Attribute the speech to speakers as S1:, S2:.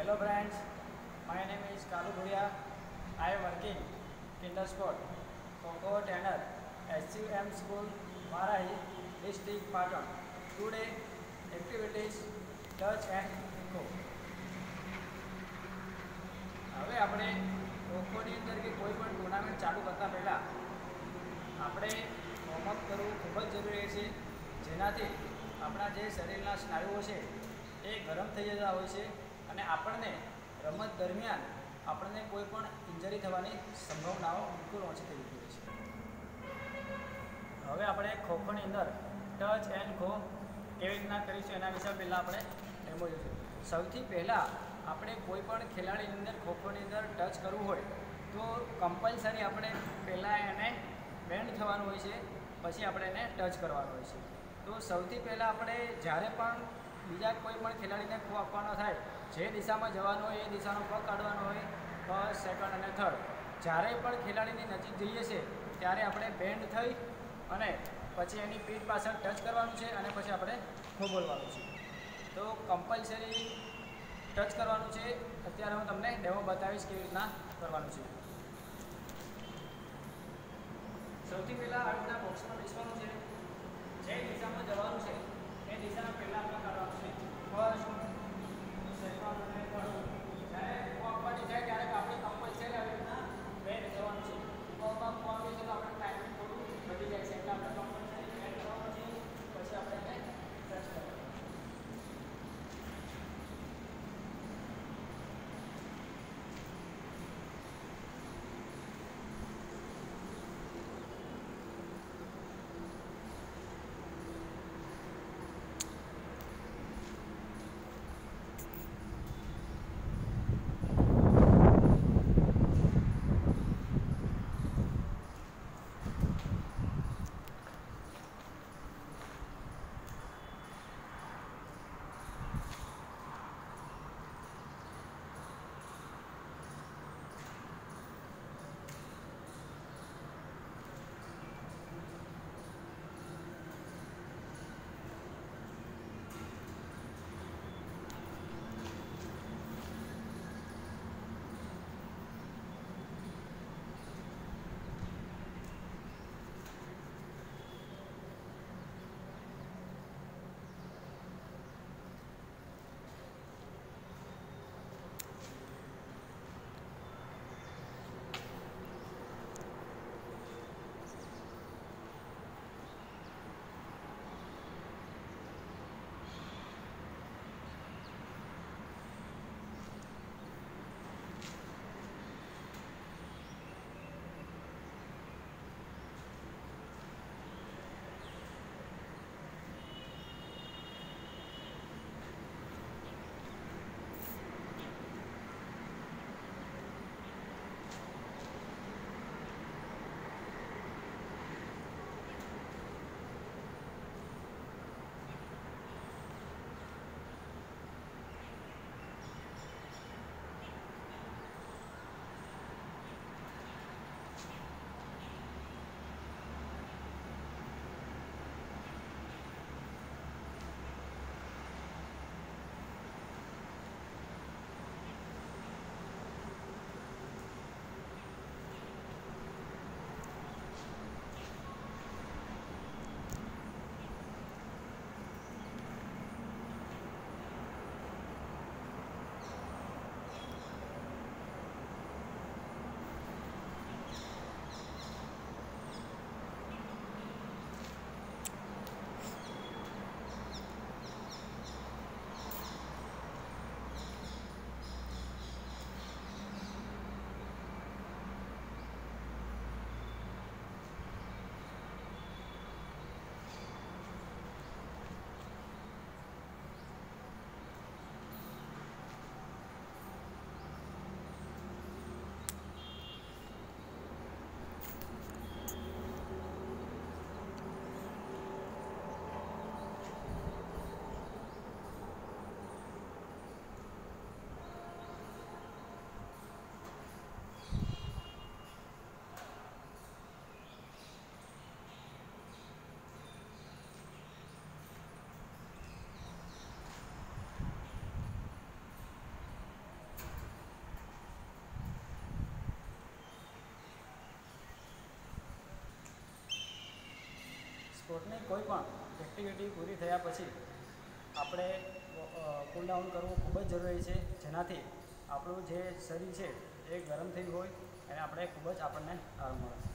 S1: Hello friends, my name is Kalu Bhuria. I am working kinder sport, Kho-Kho trainer, SUM school, Marahi, district Patan. Today activities touch and Kho. હવે આપણે ખોખોની અંદર કે કોઈ પણ tournament ચાલુ કરતા પહેલાં આપણે વોર્મઅપ કરવું ખૂબ જ જરૂરી છે, જેનાથી આપણા જે શરીરના સ્નાયુઓ છે એ ગરમ થઈ જતા હોય છે અને આપણને રમત દરમિયાન આપણને કોઈ પણ ઇન્જરી થવાની સંભાવનાઓ બિલકુલ ઓછી થઈ જતી હોય છે. હવે આપણે ખોખોની અંદર ટચ એન્ડ ખો કેવી રીતના કરીશું એના વિશે પહેલાં આપણે ડેમો જોઈશું. સૌથી પહેલાં આપણે કોઈ પણ ખેલાડીની અંદર ખોખોની અંદર ટચ કરવું હોય તો કમ્પલસરી આપણે પહેલાં એને બેન્ડ થવાનું હોય છે, પછી આપણે એને ટચ કરવાનું હોય છે. તો સૌથી પહેલાં આપણે જ્યારે પણ બીજા કોઈ પણ ખેલાડીને ખો આપવાનો થાય, જે દિશામાં જવાનું હોય એ દિશાનો પગ કાઢવાનો હોય, ફર્સ્ટ, સેકન્ડ અને થર્ડ. જ્યારે પણ ખેલાડીની નજીક જઈએ છીએ ત્યારે આપણે બેન્ડ થઈ અને પછી એની પીઠ પાછળ ટચ કરવાનું છે અને પછી આપણે ખો બોલવાનું છે. તો કમ્પલસરી ટચ કરવાનું છે. અત્યારે હું તમને ડેમો બતાવીશ કેવી રીતના કરવાનું છે. સૌથી પહેલાં આ રીતના બોક્સમાં બેસવાનું છે. જે દિશામાં જવાનું છે એ દિશામાં પહેલાં આપણે કાઢવાનું છે. ફર્સ્ટ, સેકન્ડ અને થર્ડ. જ્યારે ખો આપવાની થાય ત્યારે આપણે કમ્પલસરી આવી રીતના બેન્ડ કરવાનું છે. ખોમાં ખો આપીએ તો આપણે ટાઈમિંગ થોડું વધી જાય છે, એટલે આપણે કમ્પલસરી બેન્ડ કરવાનું છે. પછી આપણે એને ટચ કરવાનું. સ્પોર્ટની કોઈ પણ એક્ટિવિટી પૂરી થયા પછી આપણે કૂલ ડાઉન કરવું ખૂબ જ જરૂરી છે, જેનાથી આપણું જે શરીર છે એ ગરમ થયું હોય અને આપણે ખૂબ જ આપણને આરામ મળે.